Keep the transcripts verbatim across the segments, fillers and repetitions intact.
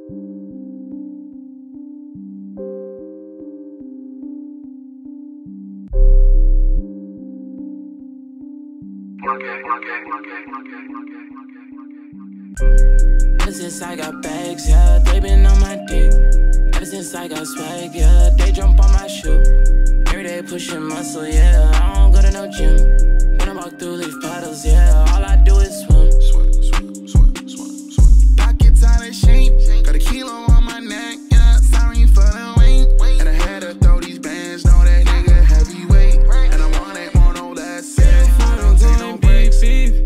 Ever since I got bags, yeah, they been on my dick. Ever since I got swag, yeah, they jump on my shoe. Every day pushing muscle, yeah, I don't go to no gym. When I walk through leaf puddles, yeah, all I do is swim. Swim, swim, swim, swim, swim. Pockets out of shape, got a kilo on my neck, yeah, sorry for the weight. And I had to throw these bands, know that nigga heavyweight. And I want it more, no less, yeah, I don't take no breaks.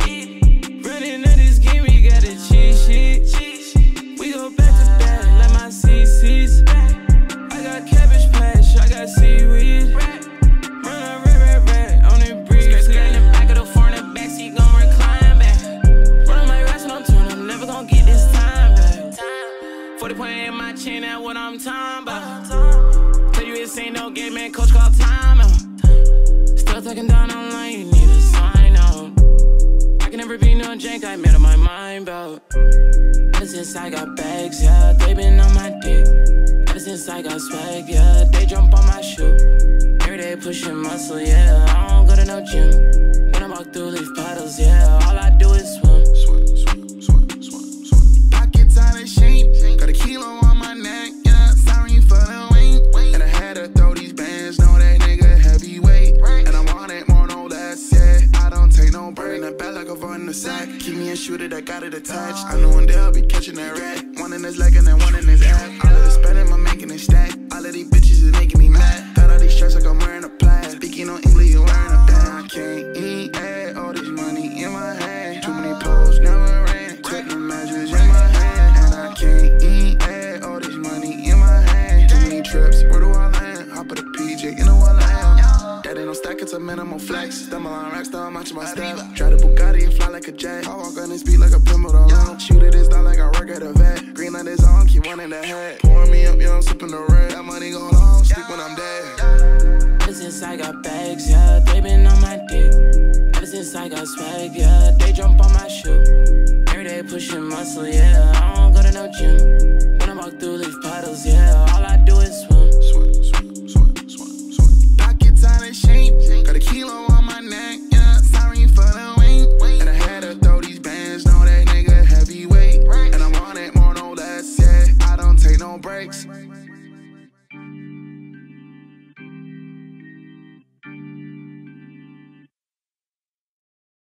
Running at this game, we got a cheat sheet. We go back to back, like my C Cs. I got cabbage patch, I got seaweed. Run a red, red, red on the breeze. Skirt in the back of the foreign, the backseat gon' recline back. Run my rest on turn, I'm never gon' get this time back. forty point in my chin, that's what I'm talking about. Tell you this ain't no game, man, coach call timeout. Still talking down online, you need a sign out. I can never be no jank, I made up my mind about. Ever since I got bags, yeah, they been on my dick. Ever since I got swag, yeah, they jump on my shoe. Every day pushing muscle, yeah, I don't go to no gym. When I walk through leaf puddles, yeah, all I do is swim. Swim, swim, swim, swim, swim. Pockets out of shape, got a kilo on my neck, yeah, sorry for the weight. And I had to throw these bands, know that nigga heavyweight. And I want it more, no less, yeah, I don't take no break. In the back like a void in the sack, keep me a shooter that got it attached. I know one day I'll be catching that rat, one in his leg and then one in his ass. All of the spending, I'm making it stack. All of these bitches is making me mad. Got all these stress like I'm wearing a plaid. Speaking on English, you wearing a band. I can't eat, add all this money in my hand. Too many posts, never ran. Took the measures in my hand. And I can't eat, add all this money in my hand. Too many trips, where do I land? Hop at a P J, you know what I am. That ain't no stack, it's a minimal flex. Stumble on racks, still I'm matching my step. Try to Bugatti and fly like a jet. I walk on this beat like a pimple, don't know. Shoot it, it's not like I work at a vet. Green light is on, keep one in the head. Pour me up, yeah, I'm sipping the red. That money go long, sleep when I'm dead. Ever since I got bags, yeah, they been on my dick. Ever since I got swag, yeah, they jump on my shoe. Every day pushing muscle, yeah.